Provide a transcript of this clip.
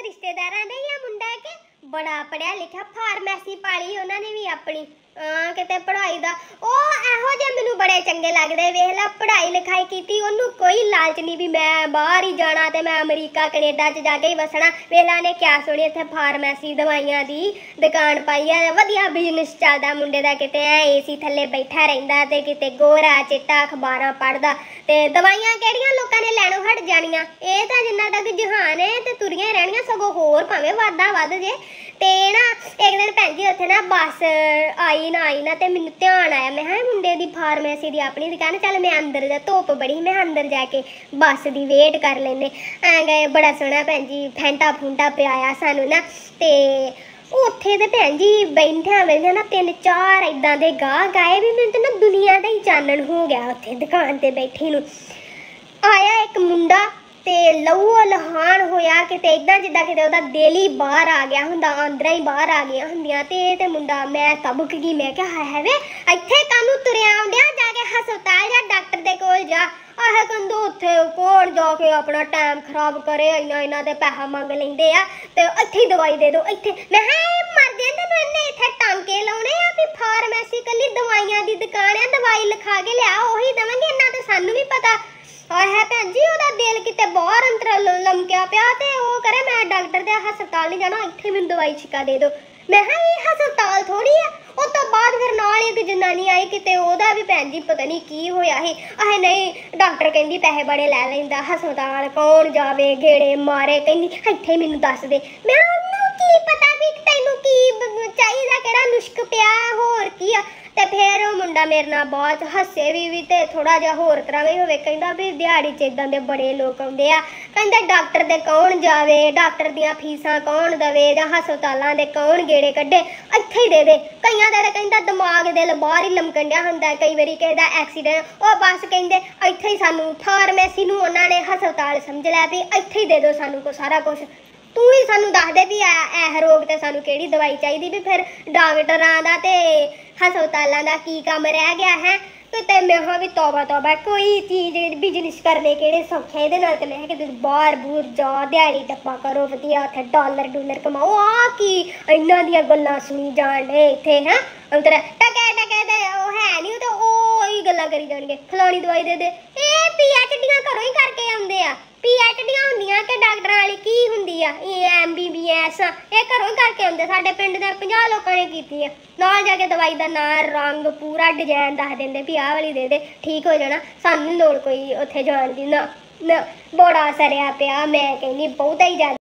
रिश्तेदारां दे ही मुंडा के बड़ा पढ़िया लिखा फार्मेसी पाली उन्होंने भी अपनी किते पढ़ाई दा एहो जे मैनू बड़े चंगे लगदे वेख ला पढ़ाई लिखाई कीती ओनू कोई लालच नहीं भी मैं बाहर ही जाना ते मैं अमरीका कनेडा च जाके ही बसना वेख ला ने क्या सोनी इत्थे फार्मेसी दवाइयां दी दुकान पाई है वधिया बिजनेस चलदा मुंडे दा किते एसी थल्ले बैठा रहिंदा ते किते गोरा चिट्टा अखबारां पढ़दा ते दवाइयां केड़ियां लोकां ने लैणों हट जाणियां ए तां जिन्ना तक जहान है ते तुरियां रहणियां सगों होर भावें वादा वध जे ते ना एक दिन भैन जी उत्थे ना बस आई ना ते मैनू ध्यान आया मैं मुंडे दी फार्मेसी दी अपनी दुकान चल मैं अंदर जा धुप्प बड़ी मैं अंदर जाके बस दी वेट कर लेने गए बड़ा सोहना भैन जी फैंटा फूंटा पियाया सानू ना ते उत्थे ते भैन जी बैठे ना 3-4 इदां दे गाहक आए भी मैनू तो ना दुनिया दा ही चानन हो गया उत्थे दुकान ते बैठी नू आया एक मुंडा ते लहू लहान होया कि इदा जिदा कि दिल ही बाहर आ गया हुंदा आंदरा ही बाहर आ गया हुंदियां ते मुंडा मैं तबक गई मैं क्या है वे इत्थे कानू तुरिया आउंदिया जाके हस्पताल जा डॉक्टर दे कोल जा आह कंदो उत्थे कोल जाके अपना टाइम खराब करे इन्ना ते पैसा मंग लैंदे आ ते इत्थे ही दवाई दे दो इत्थे मैं मर गए तैनूं इन्ने इत्थे टांके लाउणे आ भी फार्मेसी कल्ली दवाइयां दी दुकान है दवाई लिखा के लिया ओही देवांगे इन्ना ते सानू भी पता है भैन जी ओदा दिल किते बाहर अंतर लमकिया पिया ते ओ करे मैं डॉक्टर दे हस्पताल नहीं जाना इत्थे मैनूं दवाई छिका दे दो मैं ये हस्पताल थोड़ी है उस तो बाद फिर नाल एक जनानी आई किते ओदा भी भैन जी पता नहीं की होया ही आह नहीं डॉक्टर कहंदी पैसे बड़े लै लैंदा हस्पताल कौन जावे गेड़े मारे कहंदी इत्थे मैनूं दस दे मैं ओनू की पता भी तैनूं की चाहिदा केड़ा नुस्ख पिया होर की आ ते फिर मुंडा मेरे नाल बहुत हस्से भी ते थोड़ा जिहा होर तरह भी होवे कहंदा भी दिहाड़ी च इदां दे बड़े लोग आउंदे आ कहंदा डॉक्टर दे कौन जावे डॉक्टर दियां फीसां कौन दवे जां हस्पतालां दे कौन गेड़े कड्डे इत्थे ही दे कईयां दा कहंदा दिमाग दिल बाहर ही लमकण डिया हुंदा कई वारी कहदा एक्सीडेंट ओ बस कहंदे इत्थे ही सानू फार्मेसी नूं उन्हां ने हस्पताल समझ लिया भी इत्थे ही दे दो सानू को सारा कुछ तू ही सानू दस दे भी ऐ रोग ते सानू केड़ी दवाई चाहिदी भी फिर डॉक्टरां दा ते हस्पतालां दा की कम रह गया है ते मैं हाँ भी तौबा कोई चीज़ बिजनेस करने केड़े सौखे इहदे नाल ते मैं कि बाहर बूर जा दिहाड़ी टप्पा करो वधिया उत्थे डॉलर कमाओ आ की इन्हां दियां गल्लां सुनी जाण डे इत्थे हैं अंतर टके ते ओह है नहीं ते ओही गल्लां करी जाणगे फलानी दवाई दे दे ए PhD'यां घरों ही करके आउंदे आ PhD'यां हुंदियां कि डॉक्टरां वाली की हुंदी आ MBBS ये घरों ही करके आउंदे साडे पिंड दे 50 लोकां ने कीती है नाल जाके दवाई दा नां रंग पूरा डिजाइन दस दिंदे भी आह वाली दे दे ठीक हो जाना सानू नहीं लोड़ कोई उत्थे जाण दी ना बड़ा सरिया पिया मैं कहनी बहुता ही ज्यादा